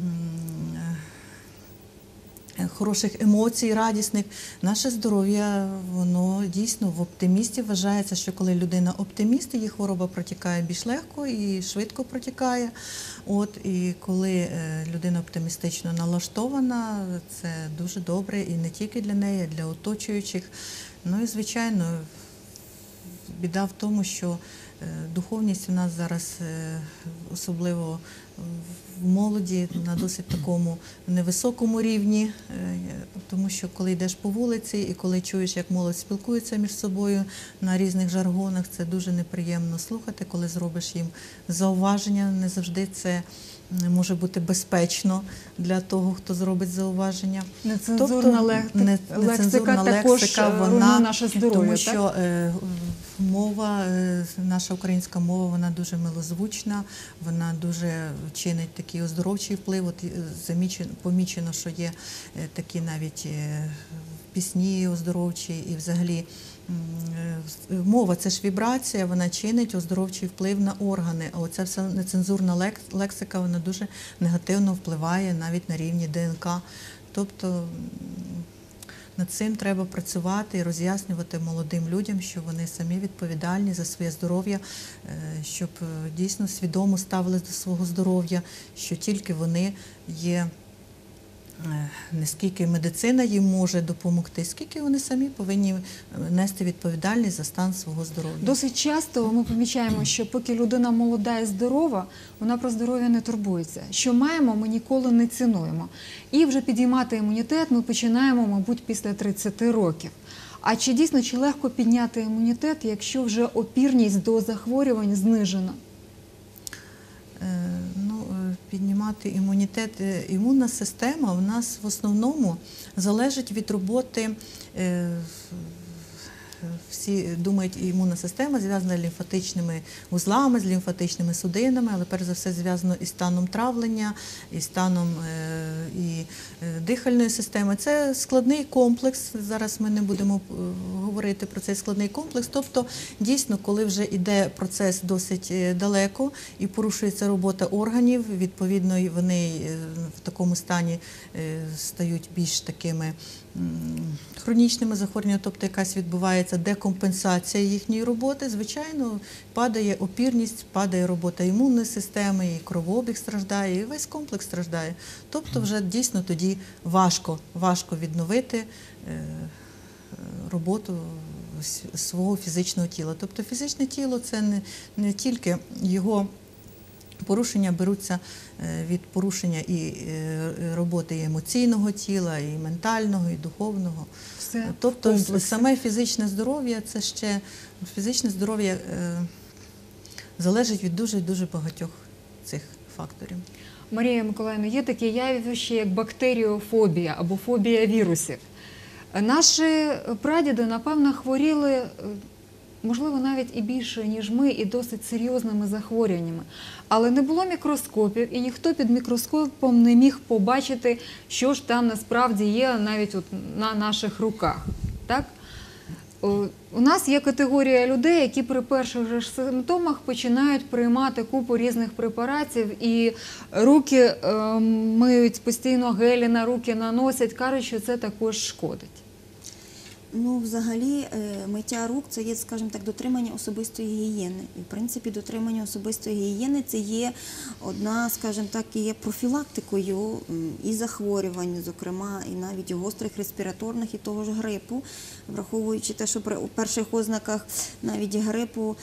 D: хороших емоцій, радісних. Наше здоров'я, воно дійсно в оптимістів вважається, що коли людина оптиміст, її хвороба протікає більш легко і швидко протікає. І коли людина оптимістично налаштована, це дуже добре і не тільки для неї, а й для оточуючих. Ну і, звичайно, біда в тому, що духовність у нас зараз, особливо в молоді, на досить такому невисокому рівні, тому що коли йдеш по вулиці і коли чуєш, як молодь спілкується між собою на різних жаргонах, це дуже неприємно слухати, коли зробиш їм зауваження, не завжди це може бути безпечно для того, хто зробить зауваження.
A: Нецензурна лексика також руйнує наше здоров'я,
D: тому
A: так?
D: що мова, наша українська мова, вона дуже милозвучна, вона дуже чинить такий оздоровчий вплив. Помічено, що є такі навіть пісні оздоровчі і взагалі мова – це ж вібрація, вона чинить оздоровчий вплив на органи, а оця вся нецензурна лексика, вона дуже негативно впливає навіть на рівні ДНК. Тобто над цим треба працювати і роз'яснювати молодим людям, що вони самі відповідальні за своє здоров'я, щоб дійсно свідомо ставились до свого здоров'я, що тільки вони є, не скільки медицина їм може допомогти, скільки вони самі повинні нести відповідальність за стан свого здоров'я.
A: Досить часто ми помічаємо, що поки людина молода і здорова, вона про здоров'я не турбується. Що маємо, ми ніколи не цінуємо. І вже підіймати імунітет ми починаємо, мабуть, після 30 років. А чи легко підняти імунітет, якщо вже опірність до захворювань знижена?
D: Піднімати імунітет. Імунна система в нас в основному залежить від роботи. Всі думають, імунна система зв'язана з лімфатичними вузлами, з лімфатичними судинами, але перш за все зв'язано із станом травлення, і станом дихальної системи. Це складний комплекс, зараз ми не будемо говорити про цей складний комплекс. Тобто, дійсно, коли вже йде процес досить далеко і порушується робота органів, відповідно, вони в такому стані стають більш такими хронічними захворюваннями, тобто якась відбувається декомпенсація їхньої роботи, звичайно, падає опірність, падає робота імунної системи, і кровообіг страждає, і весь комплекс страждає. Тобто вже дійсно тоді важко відновити роботу свого фізичного тіла. Тобто фізичне тіло – це не тільки його порушення беруться від порушення і роботи і емоційного тіла, і ментального, і духовного. Тобто саме фізичне здоров'я, це ще фізичне здоров'я залежить від дуже багатьох цих факторів.
A: Марія Миколаївна, є таке явище, як бактеріофобія або фобія вірусів. Наші прадіди, напевно, хворіли, можливо, навіть і більше, ніж ми, і досить серйозними захворюваннями. Але не було мікроскопів, і ніхто під мікроскопом не міг побачити, що ж там насправді є навіть на наших руках. Так? У нас є категорія людей, які при перших же симптомах починають приймати купу різних препаратів і руки миють постійно, гелі на руки наносять, кажуть, що це також шкодить.
C: Взагалі, миття рук – це є, скажімо так, дотримання особистої гігієни. І, в принципі, дотримання особистої гігієни – це є одна, скажімо так, і є профілактикою і захворювань, зокрема, і навіть гострих респіраторних, і того ж грипу, враховуючи те, що при перших ознаках навіть грипу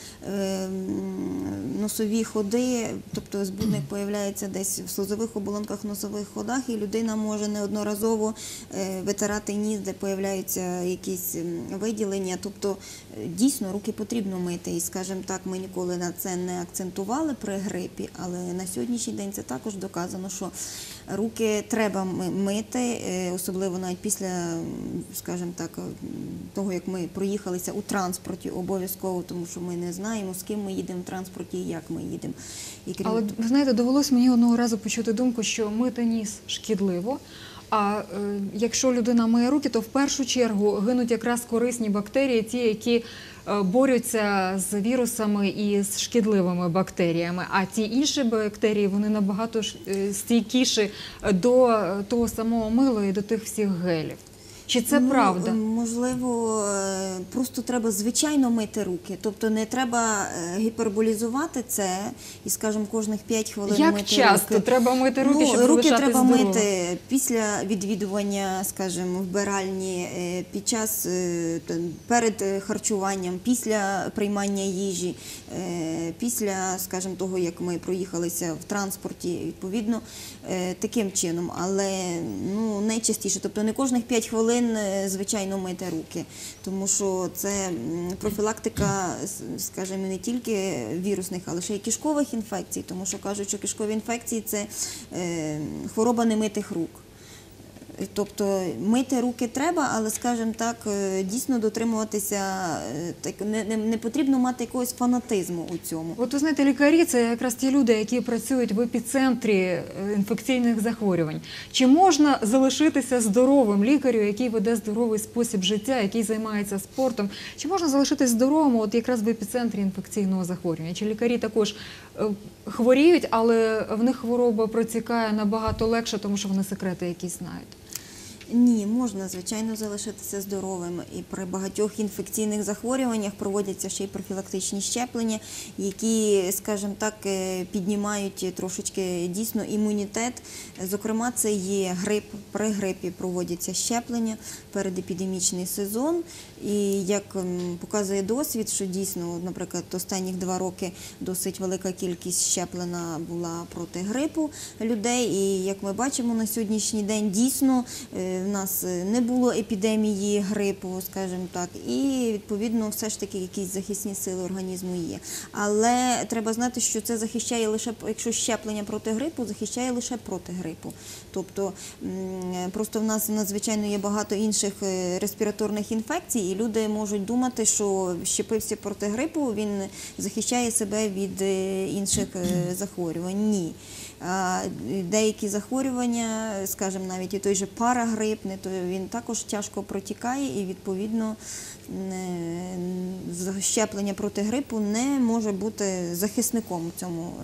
C: носові ходи, тобто збудник появляється десь в слизових оболонках, носових ходах, і людина може неодноразово витирати ніс, де появляються якісь виділення, тобто дійсно руки потрібно мити. І, скажімо так, ми ніколи на це не акцентували при грипі, але на сьогоднішній день це також доказано, що руки треба мити, особливо навіть після, скажімо так, того, як ми проїхалися у транспорті обов'язково, тому що ми не знаємо, з ким ми їдемо в транспорті і як ми їдемо.
A: Але, ви знаєте, довелося мені одного разу почути думку, що мити ніс шкідливо, А якщо людина миє руки, то в першу чергу гинуть якраз корисні бактерії, ті, які борються з вірусами і з шкідливими бактеріями. А ті інші бактерії, вони набагато стійкіші до того самого мила і до тих всіх гелів. Чи це правда?
C: Можливо, просто треба звичайно мити руки. Тобто не треба гіперболізувати це і, скажімо, кожних 5 хвилин
A: Як
C: мити
A: часто
C: руки.
A: треба мити руки, щоб
C: руки
A: залишатись
C: треба
A: здоровим?
C: мити після відвідування, скажімо, вбиральні, під час, перед харчуванням, після приймання їжі, після, скажімо, того, як ми проїхалися в транспорті, відповідно, таким чином. Але найчастіше, тобто не кожних 5 хвилин, звичайно, мити руки, тому що це профілактика, скажімо, не тільки вірусних, але ще й кишкових інфекцій, тому що кажуть, що кишкові інфекції – це хвороба немитих рук. Тобто мити руки треба, але, скажімо так, дійсно дотримуватися, не потрібно мати якогось фанатизму у цьому.
A: От ви знаєте, лікарі – це якраз ті люди, які працюють в епіцентрі інфекційних захворювань. Чи можна залишитися здоровим лікарю, який веде здоровий спосіб життя, який займається спортом? Чи можна залишитися здоровим от якраз в епіцентрі інфекційного захворювання? Чи лікарі також хворіють, але в них хвороба протікає набагато легше, тому що вони секрети якісь знають?
C: Ні, можна, звичайно, залишитися здоровим. І при багатьох інфекційних захворюваннях проводяться ще й профілактичні щеплення, які, скажімо так, піднімають трошечки дійсно імунітет. Зокрема, це є грип. При грипі проводяться щеплення, передепідемічний сезон. І як показує досвід, що дійсно, наприклад, останніх 2 роки досить велика кількість щеплена була проти грипу людей. І як ми бачимо на сьогоднішній день, дійсно, в нас не було епідемії грипу, скажімо так, і, відповідно, все ж таки якісь захисні сили організму є. Але треба знати, що це захищає лише, якщо щеплення проти грипу, захищає лише проти грипу. Тобто, просто в нас надзвичайно є багато інших респіраторних інфекцій, і люди можуть думати, що щепився проти грипу, він захищає себе від інших захворювань. Ні. Деякі захворювання, скажімо, навіть і той же парагрип, то він також тяжко протікає і, відповідно, щеплення проти грипу не може бути захисником в цьому.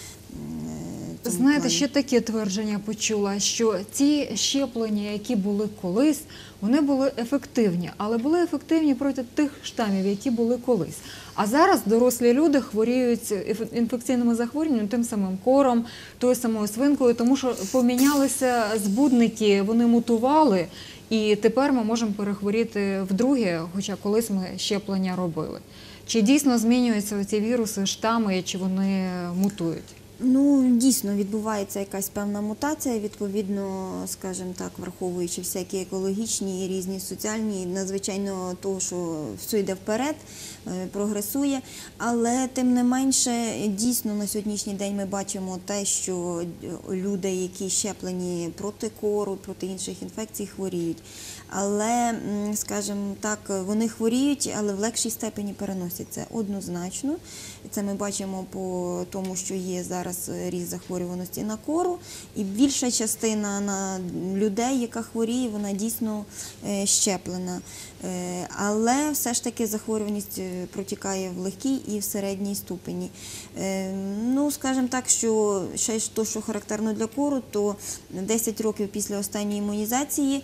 A: Знаєте, ще таке твердження почула, що ті щеплення, які були колись, вони були ефективні, але були ефективні проти тих штамів, які були колись. А зараз дорослі люди хворіють інфекційними захворюваннями, тим самим кором, тою самою свинкою, тому що помінялися збудники, вони мутували, і тепер ми можемо перехворіти вдруге, хоча колись ми щеплення робили. Чи дійсно змінюються ці віруси, штами, чи вони мутують?
C: Дійсно, відбувається якась певна мутація, відповідно, скажімо так, враховуючи всякі екологічні і різні соціальні, надзвичайно того, що все йде вперед, прогресує, але тим не менше, дійсно, на сьогоднішній день ми бачимо те, що люди, які щеплені проти кору, проти інших інфекцій, хворіють. Але, скажімо так, вони хворіють, але в легшій степені переносять це однозначно. Це ми бачимо по тому, що є зараз ріст захворюваності на кору, і більша частина на людей, яка хворіє, вона дійсно щеплена. Але все ж таки захворюваність протікає в легкій і в середній ступені. Скажімо так, що ще те, що характерно для кору, то 10 років після останньої імунізації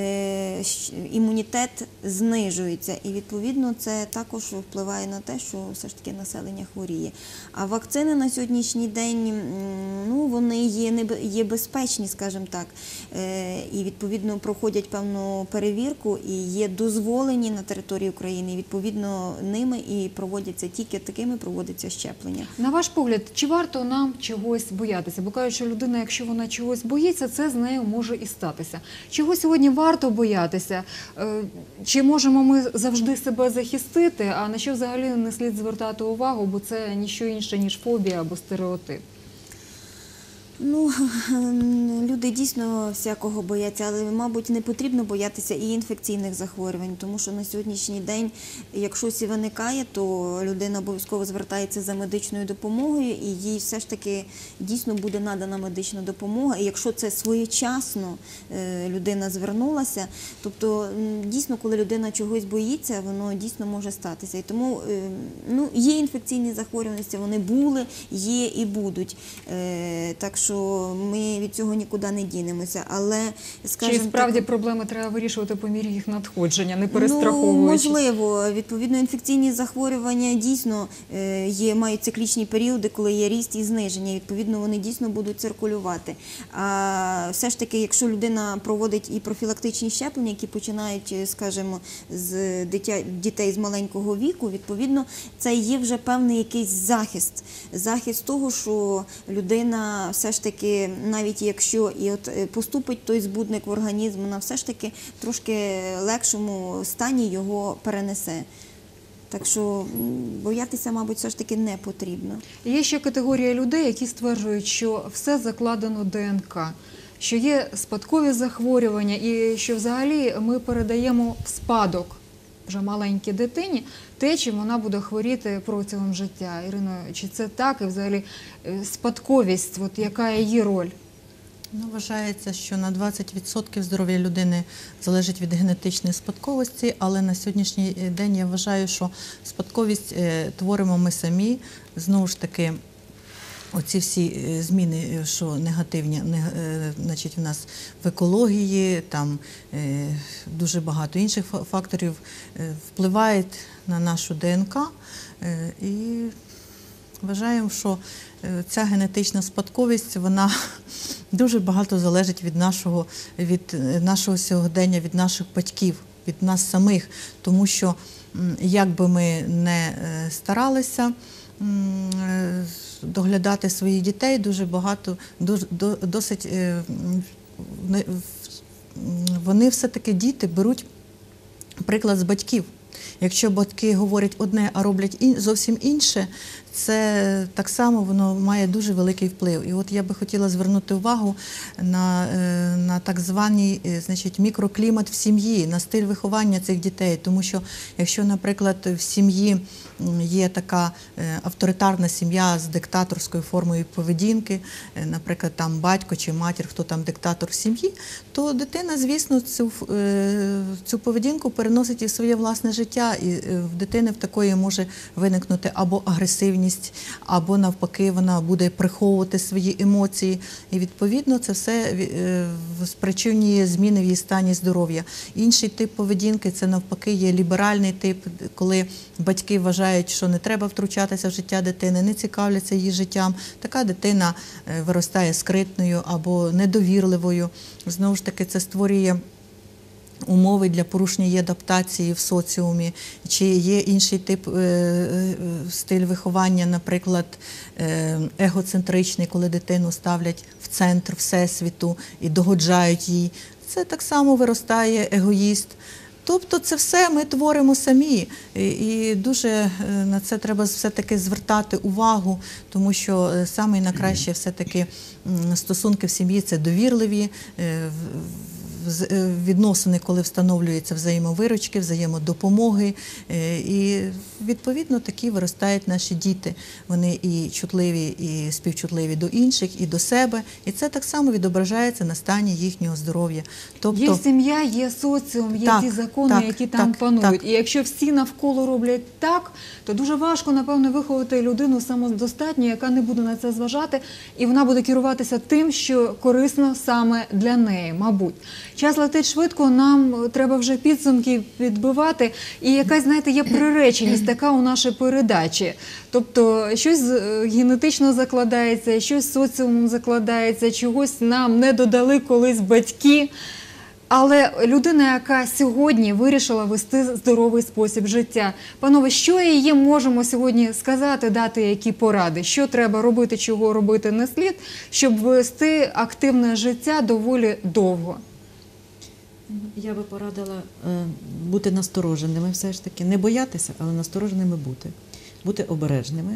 C: імунітет знижується, і, відповідно, це також впливає на те, що все ж таки населення хворіє. А вакцини на сьогоднішній день, вони є безпечні, скажімо так, і, відповідно, проходять певну перевірку і є дозволені на території України, і, відповідно, ними і проводяться, тільки такими проводяться щеплення.
A: На ваш погляд, чи варто нам чогось боятися? Бо кажуть, що людина, якщо вона чогось боїться, це з нею може і статися. Чого сьогодні варто боятися? Чи можемо ми завжди себе захистити, а на що взагалі не слід звертати увагу, бо це ніщо інше, ніж фобія або стереотип?
C: Ну, люди дійсно всякого бояться, але, мабуть, не потрібно боятися і інфекційних захворювань, тому що на сьогоднішній день, як щось і виникає, то людина обов'язково звертається за медичною допомогою, і їй все ж таки дійсно буде надана медична допомога. І якщо це своєчасно людина звернулася, тобто дійсно, коли людина чогось боїться, воно дійсно може статися. І тому є інфекційні захворюваності, вони були, є і будуть. Так що ми від цього нікуди не дінемося. Але,
A: Чи справді проблеми треба вирішувати по мірі їх надходження, не перестраховуючись?
C: Можливо. Відповідно, інфекційні захворювання дійсно мають циклічні періоди, коли є ріст і зниження. Відповідно, вони дійсно будуть циркулювати. А все ж таки, якщо людина проводить і профілактичні щеплення, які починають, скажімо, з дітей з маленького віку, відповідно, це є вже певний якийсь захист. Захист того, що людина все ж таки, навіть якщо поступить той збудник в організм, вона все ж таки трошки легшому стані його перенесе. Так що боятися, мабуть, все ж таки не потрібно.
A: Є ще категорія людей, які стверджують, що все закладено ДНК, що є спадкові захворювання і що взагалі ми передаємо в спадок вже маленькій дитині те, чим вона буде хворіти протягом життя. Ірино, чи це так? І взагалі спадковість, яка її роль?
D: Вважається, що на 20% здоров'я людини залежить від генетичної спадковості, але на сьогоднішній день я вважаю, що спадковість творимо ми самі. Знову ж таки, оці всі зміни, що негативні, значить, в нас в екології, там дуже багато інших факторів впливають на нашу ДНК. І вважаємо, що ця генетична спадковість, вона дуже багато залежить від нашого сьогодення, від наших батьків, від нас самих. Тому що, як би ми не старалися доглядати своїх дітей, досить вони все-таки, діти, беруть приклад з батьків. Якщо батьки говорять одне, а роблять зовсім інше, це так само воно має дуже великий вплив. І от я би хотіла звернути увагу на так званий, значить, мікроклімат в сім'ї, на стиль виховання цих дітей. Тому що якщо, наприклад, в сім'ї є така авторитарна сім'я з диктаторською формою поведінки, наприклад, там батько чи матір, хто там диктатор в сім'ї, то дитина, звісно, цю поведінку переносить і в своє власне життя. І в дитини в такої може виникнути або агресивність, або навпаки вона буде приховувати свої емоції. І відповідно це все спричинює зміни в її стані здоров'я. Інший тип поведінки – це навпаки є ліберальний тип, коли батьки вважають, що не треба втручатися в життя дитини, не цікавляться її життям. Така дитина виростає скритною або недовірливою. Знову ж таки, це створює умови для порушення її адаптації в соціумі, чи є інший тип стиль виховання, наприклад, егоцентричний, коли дитину ставлять в центр всесвіту і догоджають їй. Це так само виростає егоїст. Тобто це все ми творимо самі, і дуже на це треба все-таки звертати увагу, тому що саме найкраще все-таки стосунки в сім'ї – це довірливі відносини, коли встановлюються взаємовиручки, взаємодопомоги, і відповідно такі виростають наші діти. Вони і чутливі, і співчутливі до інших, і до себе, і це так само відображається на стані їхнього здоров'я. Тобто,
A: є сім'я, є соціум, є ті закони, які там панують. І якщо всі навколо роблять так, то дуже важко, напевно, виховати людину самодостатню, яка не буде на це зважати, і вона буде керуватися тим, що корисно саме для неї, мабуть. Час летить швидко, нам треба вже підсумки підбивати, і якась, знаєте, є приреченість така у нашій передачі. Тобто щось генетично закладається, щось соціумом закладається, чогось нам не додали колись батьки. Але людина, яка сьогодні вирішила вести здоровий спосіб життя. Панове, що їй можемо сьогодні сказати, дати які поради? Що треба робити, чого робити не слід, щоб вести активне життя доволі довго?
F: Я би порадила бути настороженими все ж таки. Не боятися, але настороженими бути. Бути обережними.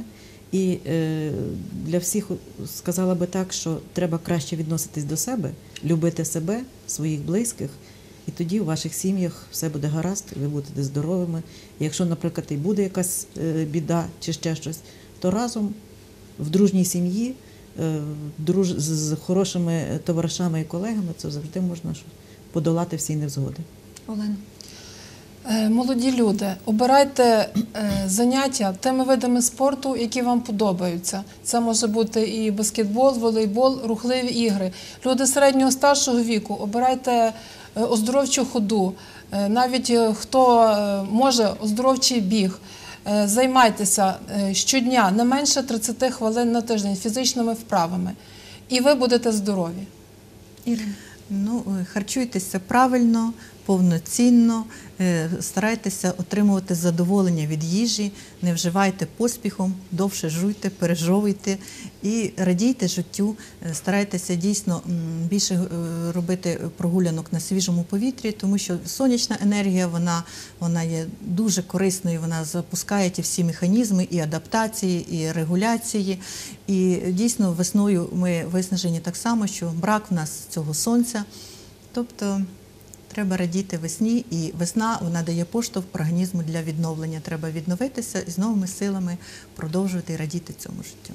F: І для всіх сказала би так, що треба краще відноситись до себе, любити себе, своїх близьких, і тоді у ваших сім'ях все буде гаразд, ви будете здоровими. І якщо, наприклад, і буде якась біда чи ще щось, то разом в дружній сім'ї, з хорошими товаришами і колегами, це завжди можна подолати всі невзгоди.
A: Олена.
E: Молоді люди, обирайте заняття тими видами спорту, які вам подобаються. Це може бути і баскетбол, волейбол, рухливі ігри. Люди середнього старшого віку, обирайте оздоровчу ходу. Навіть хто може оздоровчий біг. Займайтеся щодня не менше 30 хвилин на тиждень фізичними вправами. І ви будете здорові.
A: Ірина.
D: Ну, харчуйтеся правильно, повноцінно, старайтеся отримувати задоволення від їжі, не вживайте поспіхом, довше жуйте, пережовуйте і радійте життю. Старайтеся дійсно більше робити прогулянок на свіжому повітрі, тому що сонячна енергія, вона є дуже корисною, вона запускає ті всі механізми і адаптації, і регуляції. І дійсно весною ми виснажені так само, що брак в нас цього сонця. Тобто треба радіти весні, і весна, вона дає поштовх організму для відновлення. Треба відновитися і з новими силами продовжувати і радіти цьому життю.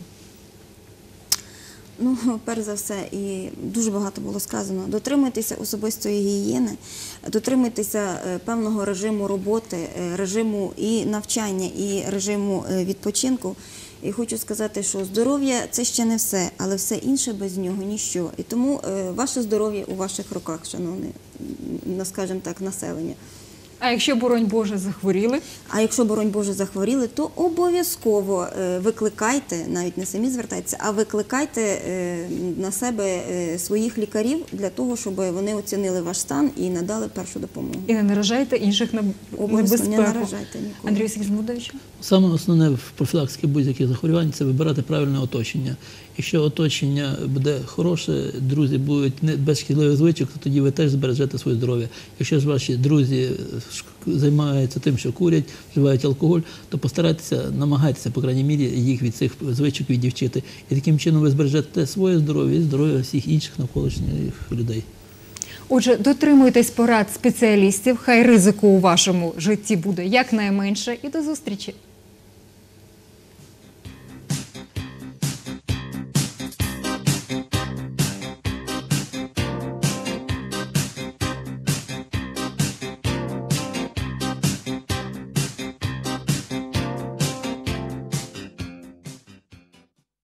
C: Ну, перш за все, і дуже багато було сказано, дотримуйтеся особистої гігієни, дотримуйтеся певного режиму роботи, режиму і навчання, і режиму відпочинку. І хочу сказати, що здоров'я – це ще не все, але все інше без нього – ніщо. І тому ваше здоров'я у ваших руках, шановне, скажімо так, населення.
A: А якщо, боронь Боже, захворіли?
C: А якщо, боронь Боже, захворіли, то обов'язково викликайте, навіть не самі звертайтеся, а викликайте на себе своїх лікарів для того, щоб вони оцінили ваш стан і надали першу допомогу.
A: І не наражайте інших на
C: Обов'язково не
A: небезпеку.
C: наражайте нікого.
A: Андрій Сігізмундович?
B: Саме основне в профілактиці будь-яких захворювань – це вибирати правильне оточення. Якщо оточення буде хороше, друзі будуть без шкідливих звичок, то тоді ви теж збережете своє здоров'я. Якщо ж ваші друзі займаються тим, що курять, вживають алкоголь, то постарайтеся, намагайтеся, по крайній мірі, їх від цих звичок віддівчити. І таким чином ви збережете своє здоров'я і здоров'я всіх інших навколишніх людей.
A: Отже, дотримуйтесь порад спеціалістів, хай ризику у вашому житті буде якнайменше. І до зустрічі!